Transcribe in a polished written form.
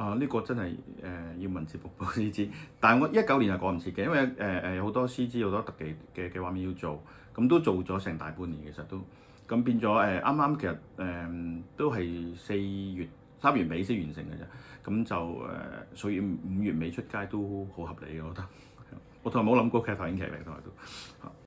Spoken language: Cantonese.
呢個真係要問節目部先知，但係我19年係趕唔切嘅，因為好多 CG 好多特技嘅畫面要做，咁都做咗成大半年其實都，咁變咗啱啱其實都係3月尾先完成嘅啫，咁就所以5月尾出街都好合理嘅，我覺得。我從來冇諗過劇頭演劇嚟，同埋都。